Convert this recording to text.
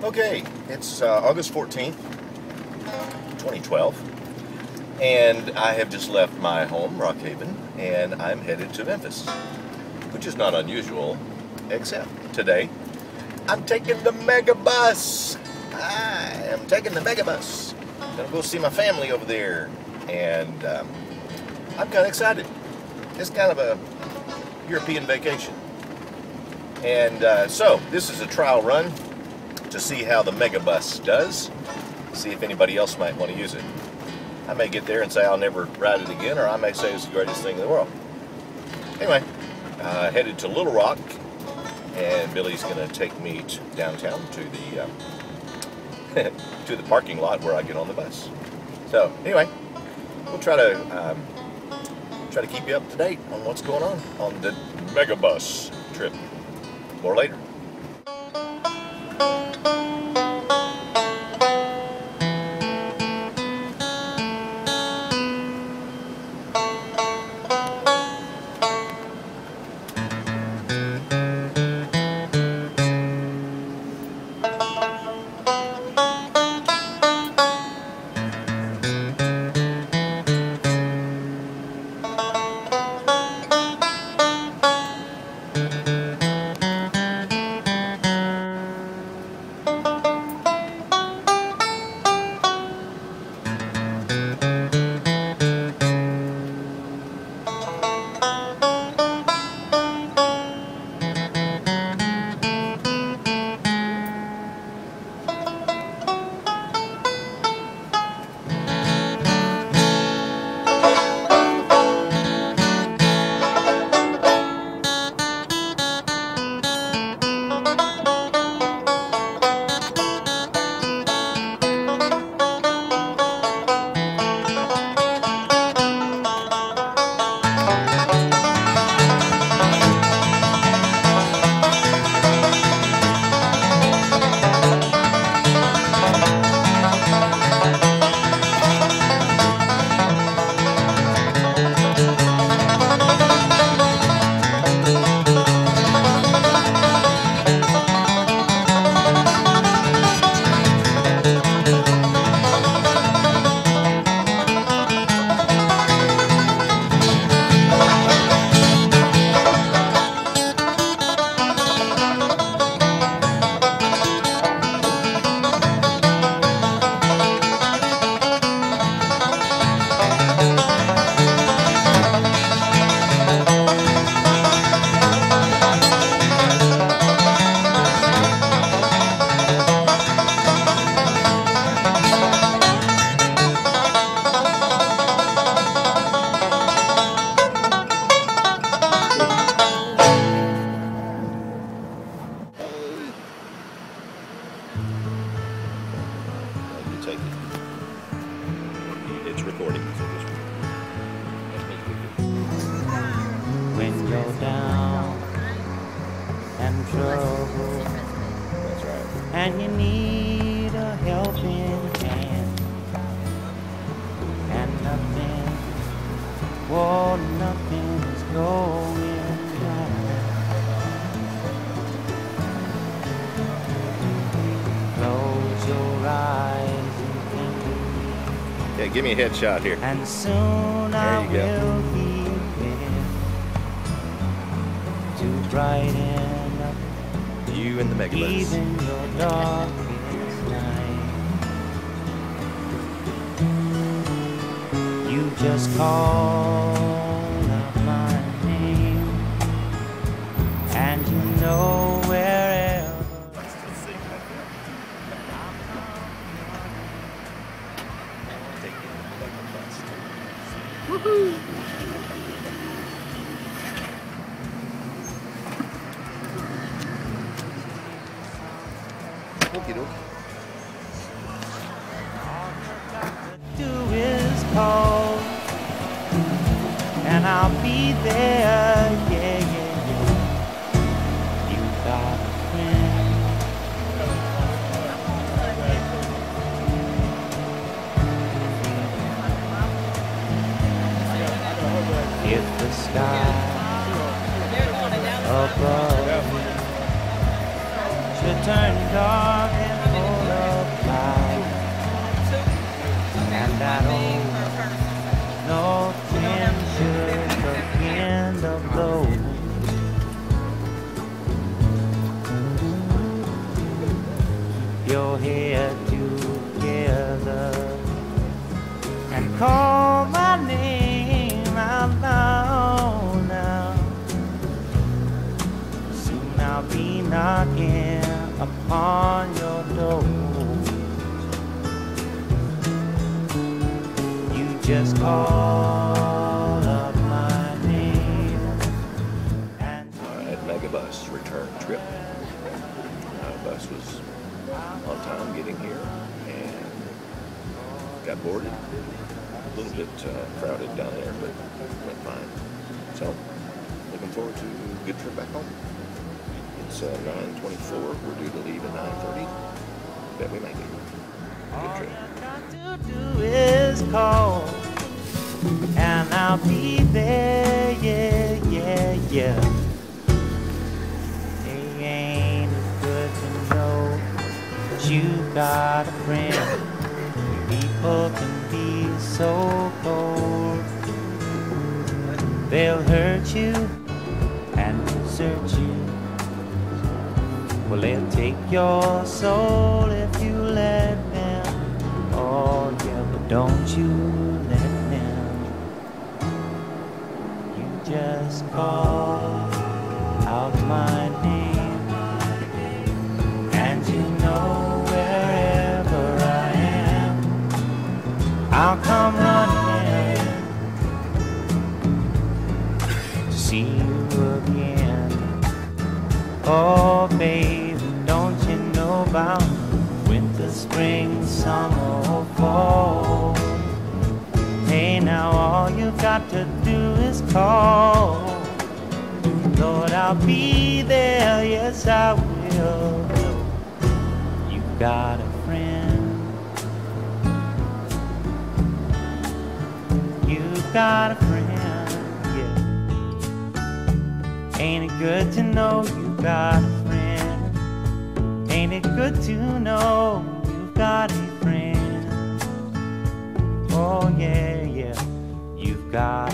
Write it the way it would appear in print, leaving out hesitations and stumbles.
Okay, it's August 14th, 2012, and I have just left my home, Rock Haven, and I'm headed to Memphis, which is not unusual, except today I'm taking the Megabus. I am taking the Megabus. I'm going to go see my family over there, and I'm kind of excited. It's kind of a European vacation. And so, this is a trial run to see how the Megabus does, see if anybody else might want to use it. I may get there and say I'll never ride it again, or I may say it's the greatest thing in the world. Anyway, headed to Little Rock, and Billy's going to take me downtown to the to the parking lot where I get on the bus. So anyway, we'll try to keep you up to date on what's going on the Megabus trip. More later. Take it. It's recording. When you're down and trouble, That's right. and you need a helping hand, and nothing, oh, nothing is going right. Close your eyes. Yeah, give me a headshot here. And soon I will be there to brighten up You and the Megabus. even your darkest night. You just call out my name, and you know wherever. Woohoo! Okie dokie. Do is call, and I'll be there. Yeah, yeah, yeah. You got a friend. If the sky above should turn dark and your head together and call my name out loud now. Soon I'll be knocking upon your door. You just call up my name. And Alright, Megabus return trip. Bus was on time getting here and got boarded. A little bit crowded down there, but went fine. So, looking forward to a good trip back home. It's 9:24. We're due to leave at 9:30. Bet we make it. Good trip. all you got to do is call, and I'll be there, yeah, yeah, yeah. It ain't it good to know that you got a friend? People can be so cold. They'll hurt you and desert you. Well, they'll take your soul if you let them. Oh yeah, but don't you let them. You just call out my name, and you know wherever I am, I'll come running to see you again. Oh baby, don't you know about winter, spring, summer, or fall? Hey now, all you got to do is call. Lord, I'll be there, yes I will. You got a friend. You got a friend, yeah. Ain't it good to know you got a friend? Ain't it good to know you've got a friend? Oh yeah, yeah, you've got